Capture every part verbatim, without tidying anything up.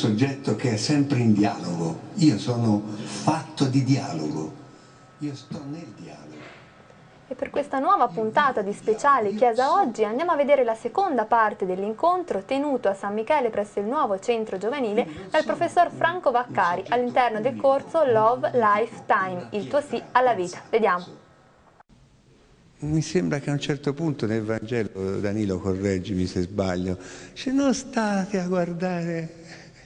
soggetto che è sempre in dialogo, io sono fatto di dialogo, io sto nel dialogo. E per questa nuova puntata di speciale Chiesa Oggi andiamo a vedere la seconda parte dell'incontro tenuto a San Michele presso il nuovo centro giovanile dal professor Franco Vaccari all'interno del corso Love Lifetime, il tuo sì alla vita. Vediamo. Mi sembra che a un certo punto nel Vangelo, Danilo correggimi se sbaglio, dice non state a guardare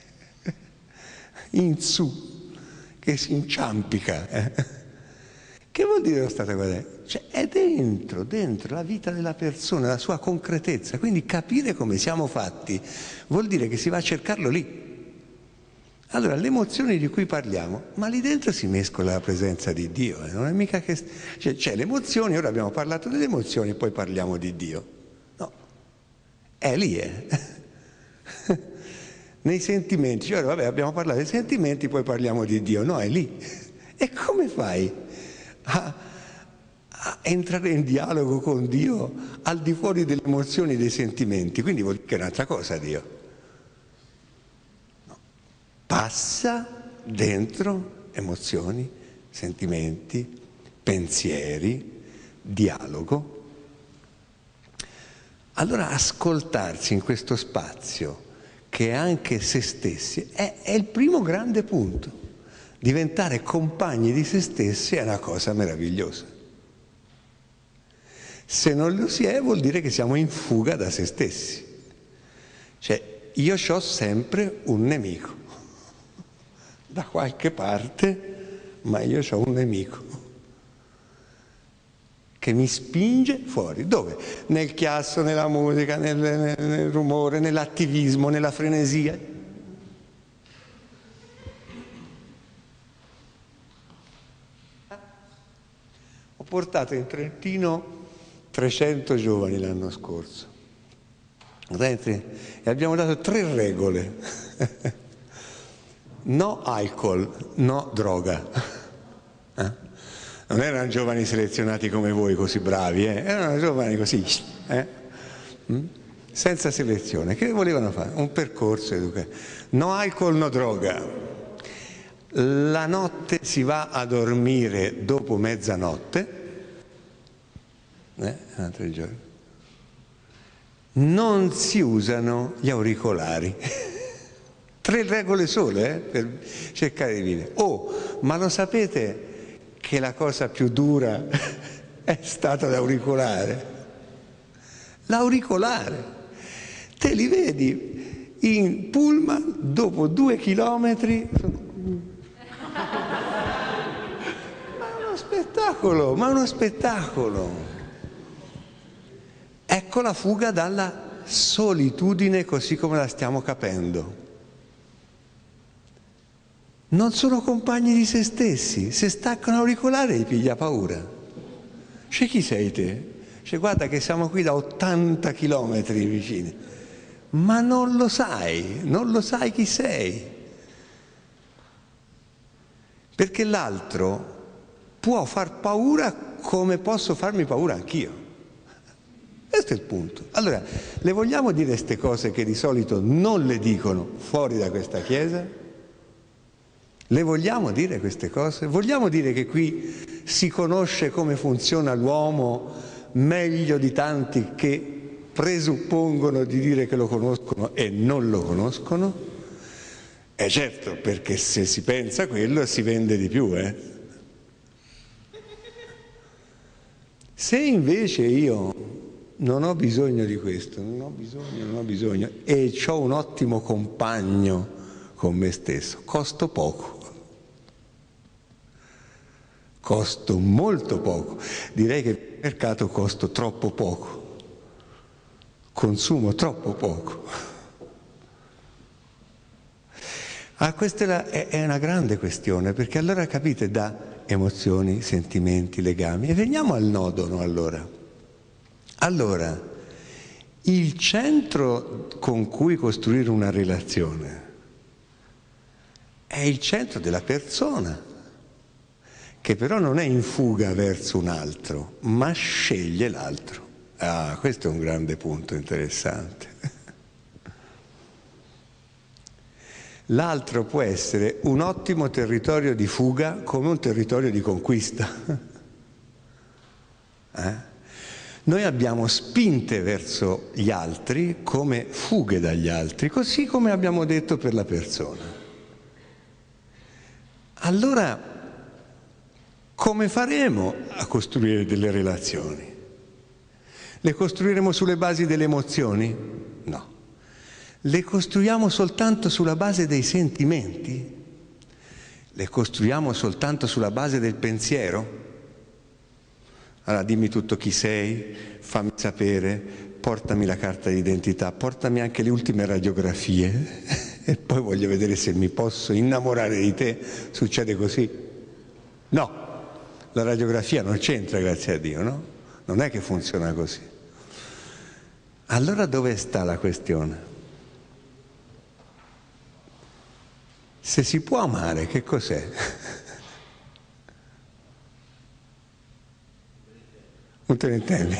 in su che si inciampica. Eh? Che vuol dire non state a guardare? Cioè è dentro, dentro la vita della persona, la sua concretezza. Quindi capire come siamo fatti vuol dire che si va a cercarlo lì. Allora, le emozioni di cui parliamo, ma lì dentro si mescola la presenza di Dio, eh? Non è mica che... Cioè, c'è le emozioni, ora abbiamo parlato delle emozioni e poi parliamo di Dio. No, è lì, eh? Nei sentimenti, cioè, vabbè, abbiamo parlato dei sentimenti, poi parliamo di Dio. No, è lì. E come fai a, a entrare in dialogo con Dio al di fuori delle emozioni e dei sentimenti? Quindi vuol dire che è un'altra cosa Dio. Passa dentro emozioni, sentimenti, pensieri, dialogo. Allora ascoltarsi in questo spazio, che è anche se stessi, è, è il primo grande punto. Diventare compagni di se stessi è una cosa meravigliosa. Se non lo si è, vuol dire che siamo in fuga da se stessi. Cioè, io ho sempre un nemico. Da qualche parte, ma io ho un nemico che mi spinge fuori. Dove? Nel chiasso, nella musica, nel, nel, nel rumore, nell'attivismo, nella frenesia. Ho portato in Trentino trecento giovani l'anno scorso e abbiamo dato tre regole. No alcol, no droga. Eh? Non erano giovani selezionati come voi, così bravi, eh? Erano giovani così, eh? mm? senza selezione. Che volevano fare? Un percorso educativo. No alcol, no droga. La notte si va a dormire dopo mezzanotte, eh? altri giorni. Non si usano gli auricolari. Tre regole sole, eh, per cercare di vivere. Oh, ma lo sapete che la cosa più dura è stata l'auricolare? L'auricolare. Te li vedi in pullman dopo due chilometri. Ma è uno spettacolo, ma è uno spettacolo. Ecco la fuga dalla solitudine così come la stiamo capendo. Non sono compagni di se stessi, se staccano l'auricolare gli piglia paura. Cioè chi sei te? Cioè guarda che siamo qui da ottanta chilometri vicini, ma non lo sai, non lo sai chi sei. Perché l'altro può far paura come posso farmi paura anch'io. Questo è il punto. Allora, le vogliamo dire queste cose che di solito non le dicono fuori da questa chiesa? Le vogliamo dire queste cose? Vogliamo dire che qui si conosce come funziona l'uomo meglio di tanti che presuppongono di dire che lo conoscono e non lo conoscono? Eh certo, perché se si pensa quello si vende di più, eh? Se invece io non ho bisogno di questo, non ho bisogno, non ho bisogno, e ho un ottimo compagno con me stesso, costo poco. Costo molto poco, direi che il mercato costo troppo poco, consumo troppo poco. Ah, questa è, la, è, è una grande questione, perché allora capite da emozioni, sentimenti, legami. E veniamo al nodo, no, allora. Allora, il centro con cui costruire una relazione è il centro della persona, che però non è in fuga verso un altro, ma sceglie l'altro. Ah, questo è un grande punto interessante. L'altro può essere un ottimo territorio di fuga come un territorio di conquista. Eh? Noi abbiamo spinte verso gli altri come fughe dagli altri, così come abbiamo detto per la persona. Allora, come faremo a costruire delle relazioni? Le costruiremo sulle basi delle emozioni? No. Le costruiamo soltanto sulla base dei sentimenti? Le costruiamo soltanto sulla base del pensiero? Allora dimmi tutto chi sei, fammi sapere, portami la carta d'identità, portami anche le ultime radiografie e poi voglio vedere se mi posso innamorare di te. Succede così? No, la radiografia non c'entra, grazie a Dio, no? Non è che funziona così. Allora dove sta la questione? Se si può amare, che cos'è? Non te ne intendi?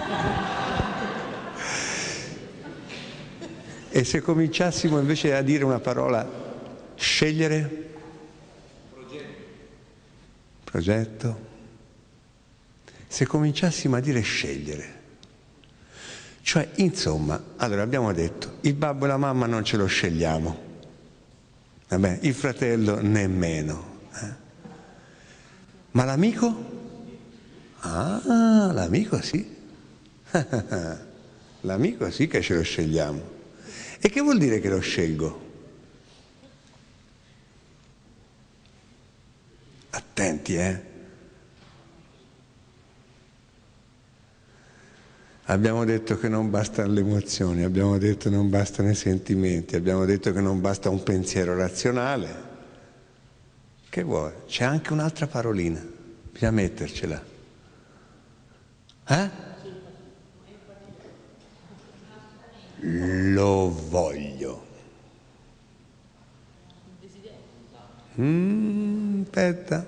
E se cominciassimo invece a dire una parola, scegliere? Progetto. Progetto. Se cominciassimo a dire scegliere. Cioè, insomma, allora abbiamo detto, il babbo e la mamma non ce lo scegliamo. Vabbè, il fratello nemmeno. Eh? Ma l'amico? Ah, l'amico sì. L'amico sì che ce lo scegliamo. E che vuol dire che lo scelgo? Attenti, eh? Abbiamo detto che non bastano le emozioni, abbiamo detto che non bastano i sentimenti, abbiamo detto che non basta un pensiero razionale. Che vuoi? C'è anche un'altra parolina, bisogna mettercela. Eh? Lo voglio. Mm, aspetta.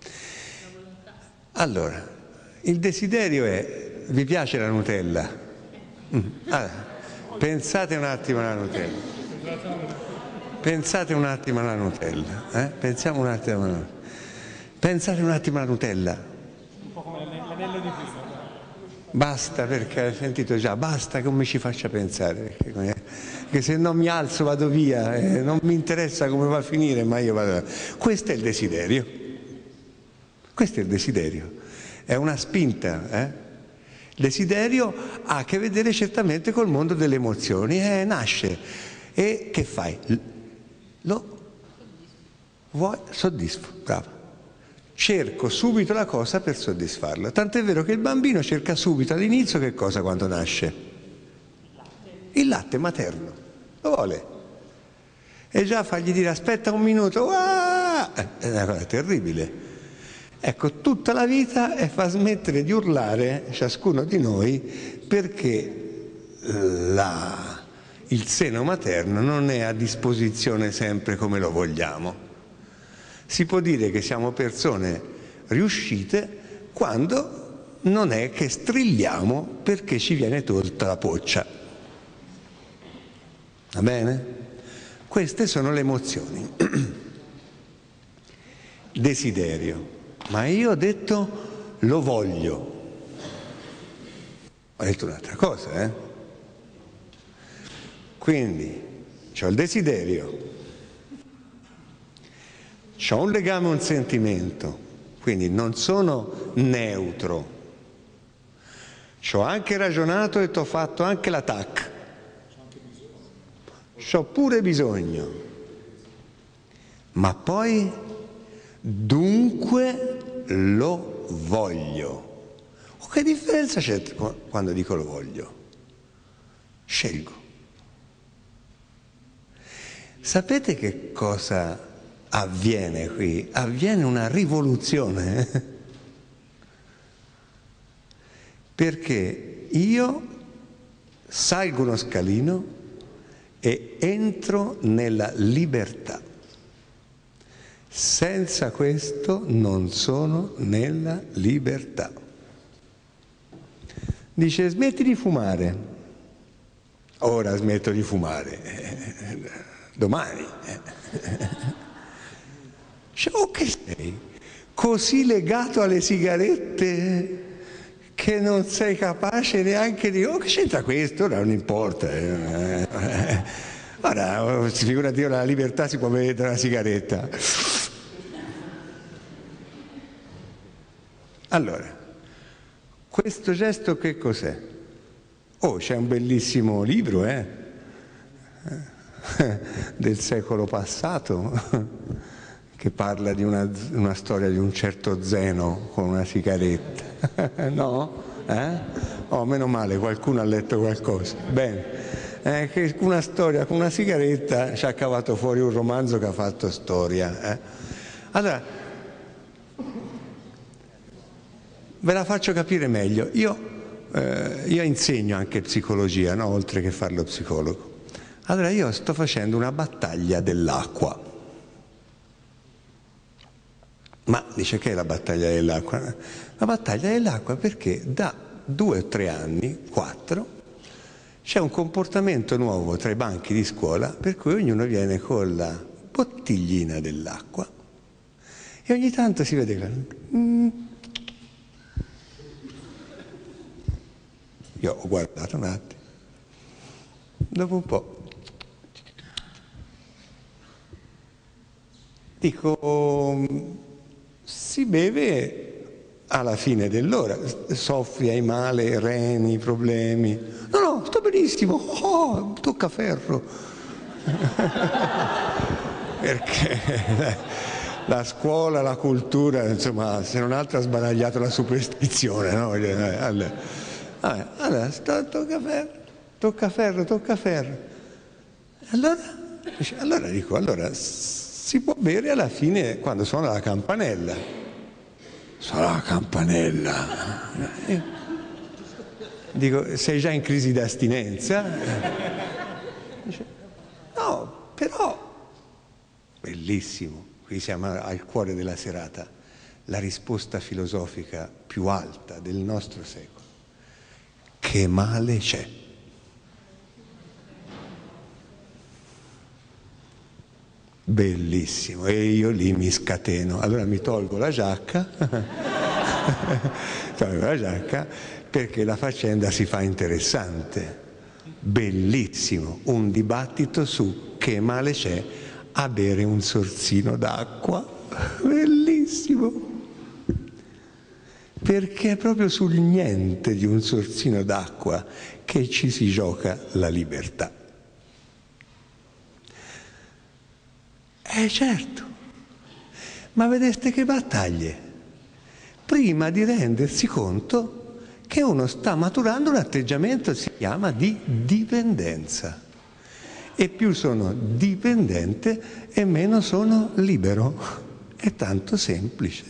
Allora, il desiderio è: vi piace la Nutella? Mm. Allora, pensate un attimo alla Nutella. Pensate un attimo alla Nutella. Eh? Pensiamo un attimo alla Nutella. Pensate un attimo alla Nutella. Un po' come l'anello di prima. Basta, perché hai sentito già, basta che non mi ci faccia pensare, perché, perché se non mi alzo vado via, eh, non mi interessa come va a finire, ma io vado. Questo è il desiderio. Questo è il desiderio. È una spinta, eh? Il desiderio ha a che vedere certamente col mondo delle emozioni, eh, nasce. E che fai? Lo vuoi? Soddisfo, bravo. Cerco subito la cosa per soddisfarlo. Tant'è vero che il bambino cerca subito all'inizio che cosa quando nasce? Il latte. Il latte materno. Lo vuole. E già fargli dire aspetta un minuto, ah! È una cosa terribile. Ecco, tutta la vita è far smettere di urlare ciascuno di noi perché la, il seno materno non è a disposizione sempre come lo vogliamo. Si può dire che siamo persone riuscite quando non è che strilliamo perché ci viene tolta la poccia. Va bene? Queste sono le emozioni. Desiderio. Ma io ho detto lo voglio. Ho detto un'altra cosa, eh? Quindi, c'ho il desiderio. C'ho un legame, un sentimento, quindi non sono neutro. C'ho anche ragionato e t'ho fatto anche l'attacco. C'ho pure bisogno. Ma poi, dunque, lo voglio. Oh, che differenza c'è quando dico lo voglio? Scelgo. Sapete che cosa avviene qui? Avviene una rivoluzione, eh? Perché io salgo uno scalino e entro nella libertà. Senza questo non sono nella libertà. Dice smetti di fumare. Ora smetto di fumare, eh, domani. Eh. Cioè, oh, che sei? Così legato alle sigarette che non sei capace neanche di... Oh, che c'entra questo? Ora non importa. Eh, eh. Ora, figurati, ora la libertà si può vedere da una sigaretta. Allora, questo gesto che cos'è? Oh, c'è un bellissimo libro, eh? del secolo passato che parla di una, una storia di un certo Zeno con una sigaretta. No? Eh? Oh, meno male, qualcuno ha letto qualcosa. Bene. Eh, che una storia con una sigaretta ci ha cavato fuori un romanzo che ha fatto storia. Eh? Allora, ve la faccio capire meglio. Io, eh, io insegno anche psicologia, no? Oltre che fare lo psicologo. Allora io sto facendo una battaglia dell'acqua. Ma dice, che è la battaglia dell'acqua? La battaglia dell'acqua perché da due o tre anni, quattro, c'è un comportamento nuovo tra i banchi di scuola per cui ognuno viene con la bottiglina dell'acqua e ogni tanto si vede che... Mm. Io ho guardato un attimo, dopo un po' dico, si beve alla fine dell'ora, soffri, hai male, reni, problemi. No, no, sto benissimo, oh, tocca ferro. Perché la scuola, la cultura, insomma, se non altro ha sbaragliato la superstizione, no? Allora, allora sto, tocca ferro, tocca ferro, tocca ferro. Allora, allora dico, allora si può bere alla fine quando suona la campanella. Suona la campanella. Dico, sei già in crisi d'astinenza? Dice, no, però, bellissimo, qui siamo al cuore della serata, la risposta filosofica più alta del nostro secolo. Che male c'è? Bellissimo, e io lì mi scateno, allora mi tolgo la giacca, tolgo la giacca perché la faccenda si fa interessante, bellissimo, un dibattito su che male c'è a bere un sorsino d'acqua, bellissimo, perché è proprio sul niente di un sorsino d'acqua che ci si gioca la libertà. Eh certo, ma vedeste che battaglie, prima di rendersi conto che uno sta maturando un atteggiamento che si chiama di dipendenza, e più sono dipendente e meno sono libero, è tanto semplice.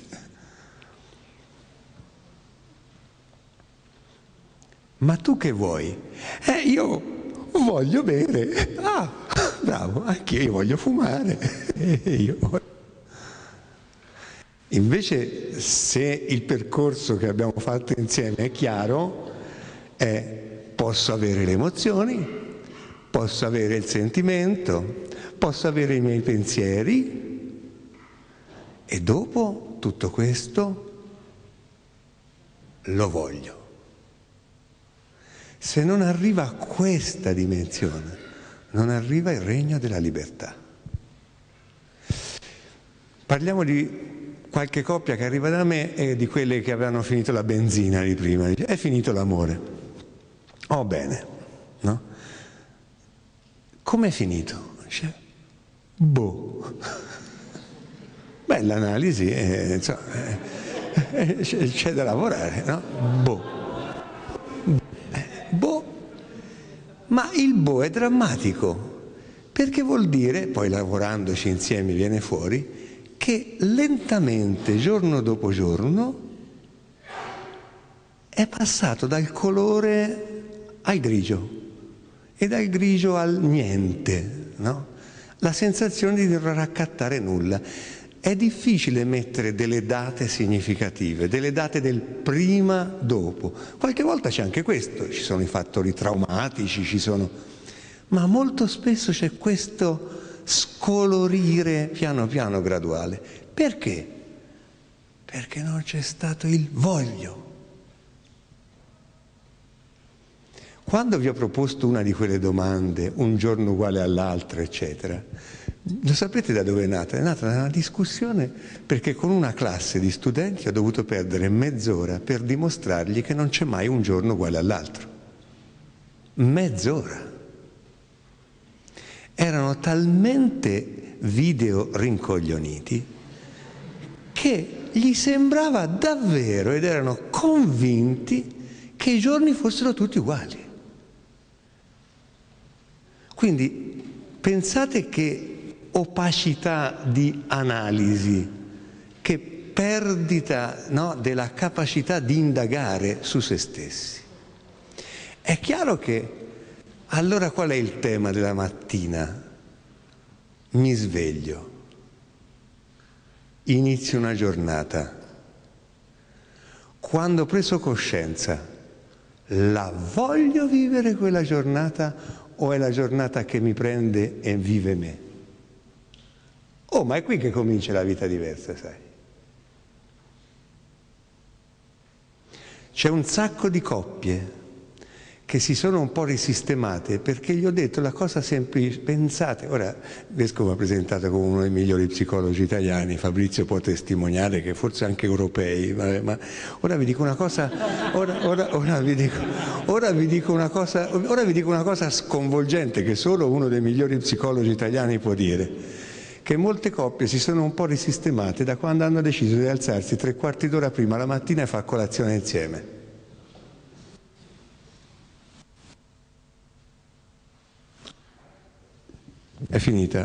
Ma tu che vuoi? Eh, io voglio bere. Ah, bravo, anche io voglio fumare. Io. Invece, se il percorso che abbiamo fatto insieme è chiaro, è posso avere le emozioni, posso avere il sentimento, posso avere i miei pensieri e dopo tutto questo lo voglio. Se non arriva a questa dimensione, non arriva il regno della libertà. Parliamo di qualche coppia che arriva da me e di quelle che avevano finito la benzina di prima. Dice, è finito l'amore. Oh, bene, no? Com'è finito? Dice, boh. Beh, l'analisi, eh, insomma, eh, c'è da lavorare, no? Boh. Boh, ma il boh è drammatico, perché vuol dire, poi lavorandoci insieme viene fuori, che lentamente, giorno dopo giorno, è passato dal colore al grigio e dal grigio al niente, no? La sensazione di non raccattare nulla. È difficile mettere delle date significative, delle date del prima, dopo. Qualche volta c'è anche questo, ci sono i fattori traumatici, ci sono... ma molto spesso c'è questo scolorire piano piano, graduale. Perché? Perché non c'è stato il voglio. Quando vi ho proposto una di quelle domande, un giorno uguale all'altro, eccetera, lo sapete da dove è nata? È nata da una discussione perché con una classe di studenti ho dovuto perdere mezz'ora per dimostrargli che non c'è mai un giorno uguale all'altro. Mezz'ora. Erano talmente video rincoglioniti che gli sembrava davvero, ed erano convinti, che i giorni fossero tutti uguali. Quindi pensate che opacità di analisi, che perdita, no, della capacità di indagare su se stessi. È chiaro che allora qual è il tema della mattina? Mi sveglio, inizio una giornata. Quando ho preso coscienza, la voglio vivere quella giornata o è la giornata che mi prende e vive me? Oh, ma è qui che comincia la vita diversa, sai? C'è un sacco di coppie che si sono un po' risistemate perché gli ho detto la cosa semplice, pensate, ora Vescovo mi ha presentato come uno dei migliori psicologi italiani, Fabrizio può testimoniare che forse anche europei, ma, ma ora vi dico una cosa, ora, ora, ora, vi dico, ora vi dico una cosa, ora vi dico una cosa sconvolgente che solo uno dei migliori psicologi italiani può dire, che molte coppie si sono un po' risistemate da quando hanno deciso di alzarsi tre quarti d'ora prima la mattina e fare colazione insieme. È finita.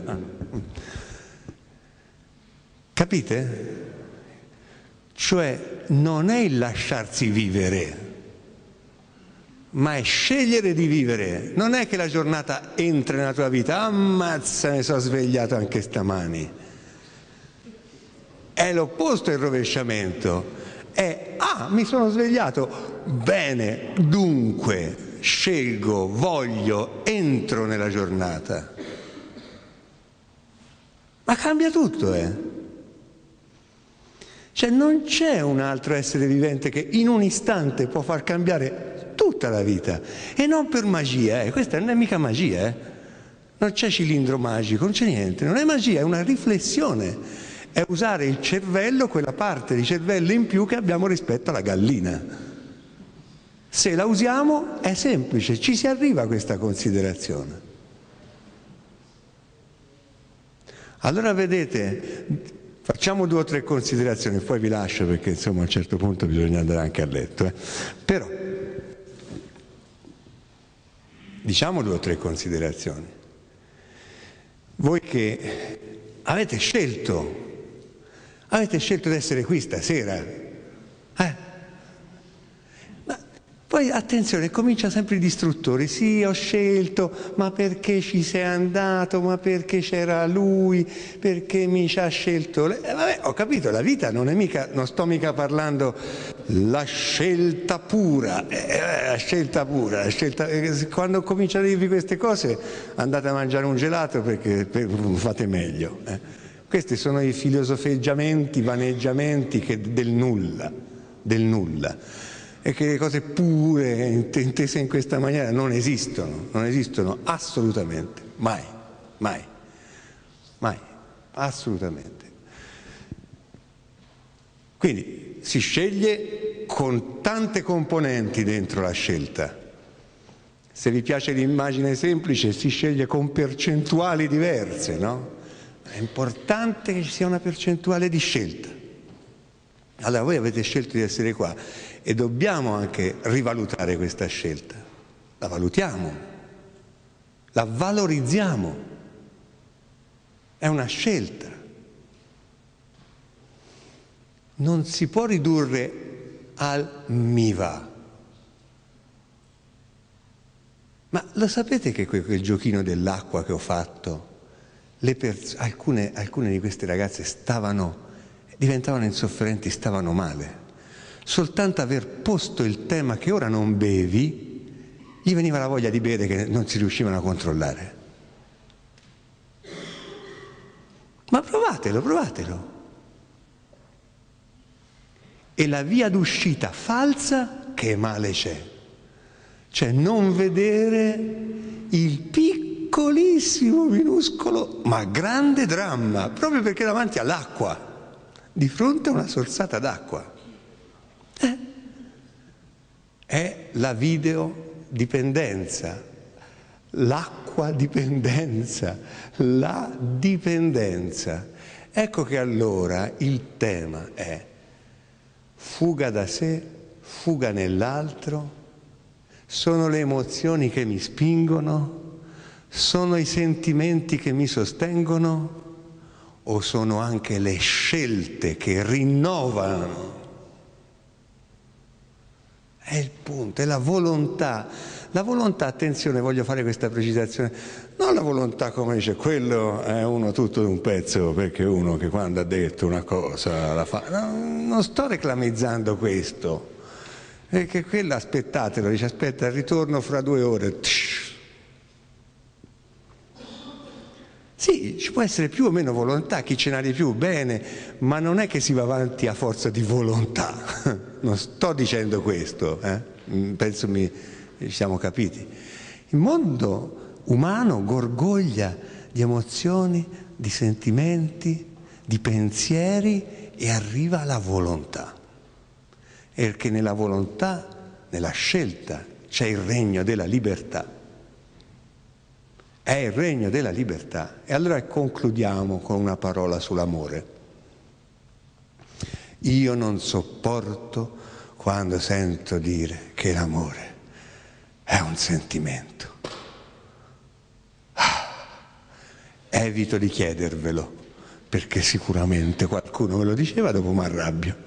Capite? Cioè non è il lasciarsi vivere, ma è scegliere di vivere. Non è che la giornata entra nella tua vita, ammazza, mi sono svegliato anche stamani. È l'opposto il rovesciamento. È, ah, mi sono svegliato, bene, dunque scelgo, voglio, entro nella giornata. Ma cambia tutto, eh? Cioè non c'è un altro essere vivente che in un istante può far cambiare tutta la vita. E non per magia, eh? Questa non è mica magia, eh? Non c'è cilindro magico, non c'è niente, non è magia, è una riflessione. È usare il cervello, quella parte di cervello in più che abbiamo rispetto alla gallina. Se la usiamo è semplice, ci si arriva a questa considerazione. Allora vedete, facciamo due o tre considerazioni, poi vi lascio perché insomma a un certo punto bisogna andare anche a letto. Eh. Però, diciamo due o tre considerazioni. Voi che avete scelto, avete scelto di essere qui stasera, eh? Poi attenzione, comincia sempre i distruttori, sì ho scelto, ma perché ci sei andato, ma perché c'era lui, perché mi ci ha scelto lei. Eh, vabbè, ho capito, la vita non è mica, non sto mica parlando la scelta pura, eh, la scelta pura, la scelta, eh, quando comincio a dirvi queste cose andate a mangiare un gelato perché per, fate meglio. Eh. Questi sono i filosofeggiamenti, vaneggiamenti che, del nulla, del nulla. E che le cose pure, intese in questa maniera, non esistono, non esistono assolutamente, mai, mai, mai, assolutamente. Quindi si sceglie con tante componenti dentro la scelta. Se vi piace l'immagine semplice, si sceglie con percentuali diverse, no? È importante che ci sia una percentuale di scelta. Allora voi avete scelto di essere qua e dobbiamo anche rivalutare questa scelta. La valutiamo, la valorizziamo. È una scelta. Non si può ridurre al mi va. Ma lo sapete che quel, quel giochino dell'acqua che ho fatto, le pers- alcune, alcune di queste ragazze stavano diventavano insofferenti, stavano male. Soltanto aver posto il tema che ora non bevi, gli veniva la voglia di bere che non si riuscivano a controllare. Provatelo, provatelo. E la via d'uscita falsa, che male c'è? Cioè non vedere il piccolissimo, minuscolo, ma grande dramma, proprio perché davanti all'acqua, di fronte a una sorsata d'acqua. Eh? È la videodipendenza, l'acqua dipendenza, la dipendenza. Ecco che allora il tema è fuga da sé, fuga nell'altro, sono le emozioni che mi spingono, sono i sentimenti che mi sostengono o sono anche le scelte che rinnovano? È il punto, è la volontà. La volontà, attenzione, voglio fare questa precisazione, non la volontà come dice, quello è uno tutto d'un pezzo, perché uno che quando ha detto una cosa la fa. No, non sto reclamizzando questo, perché quello aspettatelo, dice aspetta, ritorno fra due ore. Sì, ci può essere più o meno volontà, chi ce n'ha di più, bene, ma non è che si va avanti a forza di volontà. Non sto dicendo questo, eh? Penso mi ci siamo capiti. Il mondo umano gorgoglia di emozioni, di sentimenti, di pensieri e arriva alla volontà. Perché nella volontà, nella scelta, c'è il regno della libertà. È il regno della libertà. E allora concludiamo con una parola sull'amore. Io non sopporto quando sento dire che l'amore è un sentimento. Ah, evito di chiedervelo, perché sicuramente qualcuno me lo diceva, dopo mi arrabbio.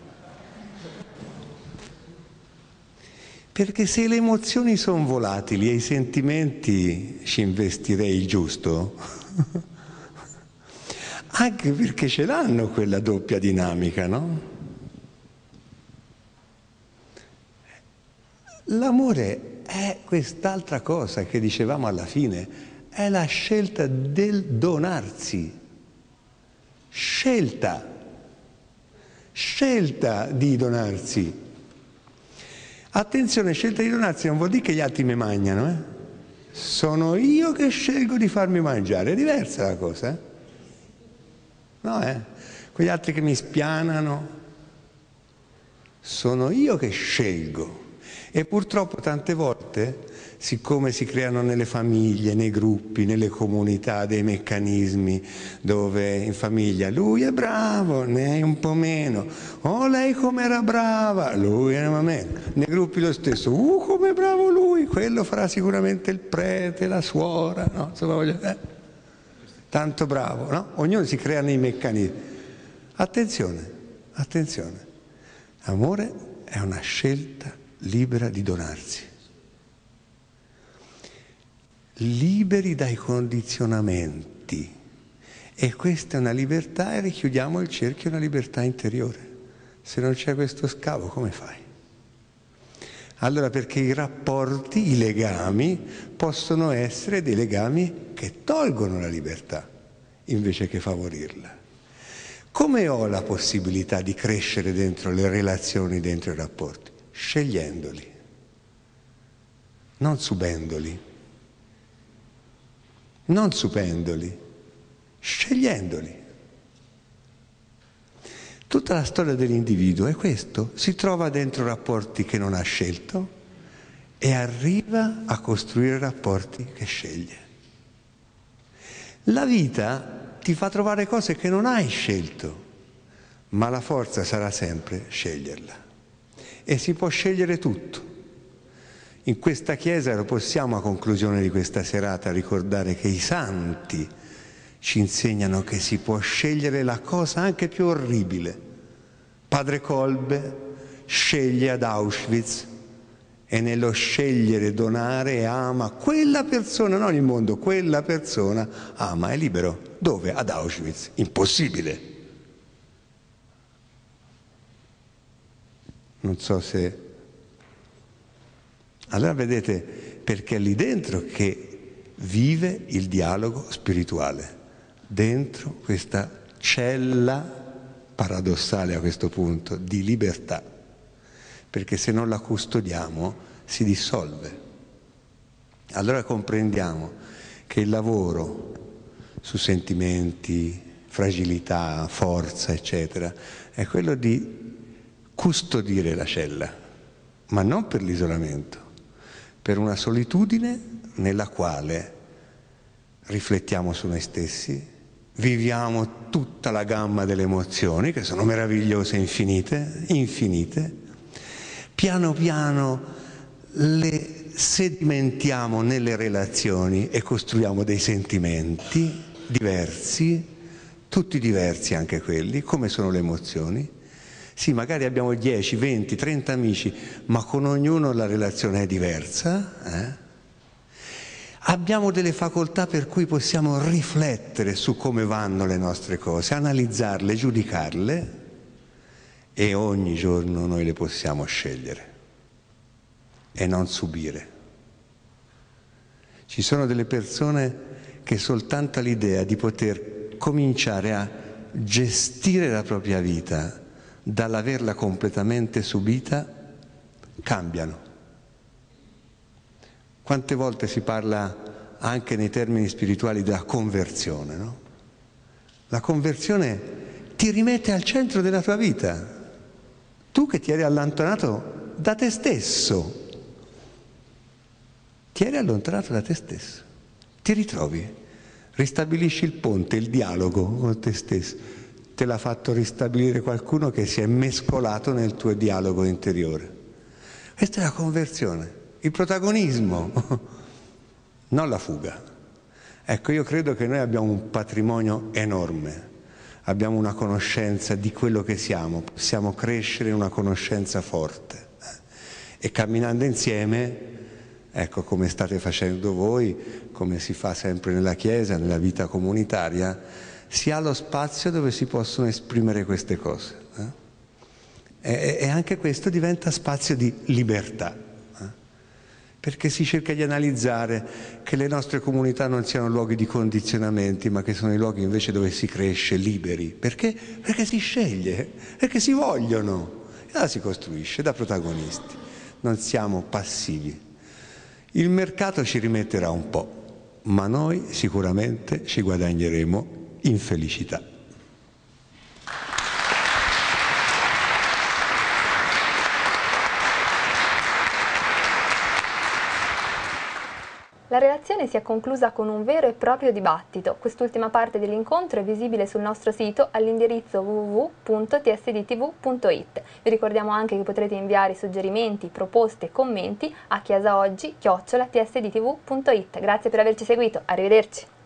Perché se le emozioni sono volatili e i sentimenti ci investirei il giusto, anche perché ce l'hanno quella doppia dinamica, no? L'amore è quest'altra cosa che dicevamo alla fine, è la scelta del donarsi, scelta, scelta di donarsi. Attenzione, scelta di donarsi non vuol dire che gli altri mi mangiano, eh? Sono io che scelgo di farmi mangiare, è diversa la cosa, eh? No, eh? Quegli altri che mi spianano, sono io che scelgo. E purtroppo tante volte, siccome si creano nelle famiglie, nei gruppi, nelle comunità dei meccanismi dove in famiglia lui è bravo, lei un po' meno, oh lei com'era brava, lui era meno, nei gruppi lo stesso, uh come bravo lui, quello farà sicuramente il prete, la suora, no? Insomma, voglio, eh, tanto bravo, no? Ognuno si crea nei meccanismi. Attenzione, attenzione, l'amore è una scelta libera di donarsi, liberi dai condizionamenti, e questa è una libertà, e richiudiamo il cerchio, una libertà interiore. Se non c'è questo scavo, come fai? Allora, perché i rapporti, i legami possono essere dei legami che tolgono la libertà invece che favorirla. Come ho la possibilità di crescere dentro le relazioni, dentro i rapporti? Scegliendoli, non subendoli, non subendoli, scegliendoli. Tutta la storia dell'individuo è questo, si trova dentro rapporti che non ha scelto e arriva a costruire rapporti che sceglie. La vita ti fa trovare cose che non hai scelto, ma la forza sarà sempre sceglierla. E si può scegliere tutto. In questa Chiesa lo possiamo, a conclusione di questa serata, ricordare che i santi ci insegnano che si può scegliere la cosa anche più orribile. Padre Kolbe sceglie ad Auschwitz e nello scegliere donare ama quella persona, non il mondo, quella persona ama, è libero. Dove? Ad Auschwitz. Impossibile. Non so se... Allora vedete, perché è lì dentro che vive il dialogo spirituale, dentro questa cella paradossale a questo punto di libertà, perché se non la custodiamo si dissolve. Allora comprendiamo che il lavoro su sentimenti, fragilità, forza, eccetera, è quello di custodire la cella, ma non per l'isolamento, per una solitudine nella quale riflettiamo su noi stessi, viviamo tutta la gamma delle emozioni, che sono meravigliose, infinite, infinite, piano piano le sedimentiamo nelle relazioni e costruiamo dei sentimenti diversi, tutti diversi anche quelli, come sono le emozioni. Sì, magari abbiamo dieci, venti, trenta amici, ma con ognuno la relazione è diversa. Eh? Abbiamo delle facoltà per cui possiamo riflettere su come vanno le nostre cose, analizzarle, giudicarle, e ogni giorno noi le possiamo scegliere e non subire. Ci sono delle persone che soltanto l'idea di poter cominciare a gestire la propria vita dall'averla completamente subita cambiano. Quante volte si parla anche nei termini spirituali della conversione, no? La conversione ti rimette al centro della tua vita. Tu che ti eri allontanato da te stesso, ti eri allontanato da te stesso, ti ritrovi, ristabilisci il ponte, il dialogo con te stesso. Te l'ha fatto ristabilire qualcuno che si è mescolato nel tuo dialogo interiore. Questa è la conversione, il protagonismo, non la fuga. Ecco, io credo che noi abbiamo un patrimonio enorme, abbiamo una conoscenza di quello che siamo, possiamo crescere in una conoscenza forte. E camminando insieme, ecco, come state facendo voi, come si fa sempre nella Chiesa, nella vita comunitaria, si ha lo spazio dove si possono esprimere queste cose. Eh? E, e anche questo diventa spazio di libertà, eh? Perché si cerca di analizzare che le nostre comunità non siano luoghi di condizionamenti, ma che sono i luoghi invece dove si cresce liberi. Perché? Perché si sceglie, perché si vogliono, e allora si costruisce da protagonisti, non siamo passivi. Il mercato ci rimetterà un po', ma noi sicuramente ci guadagneremo in felicità. La relazione si è conclusa con un vero e proprio dibattito. Quest'ultima parte dell'incontro è visibile sul nostro sito all'indirizzo w w w punto t s d t v punto i t. Vi ricordiamo anche che potrete inviare suggerimenti, proposte e commenti a chiasaoggi chiocciola t s d t v punto i t. Grazie per averci seguito, arrivederci.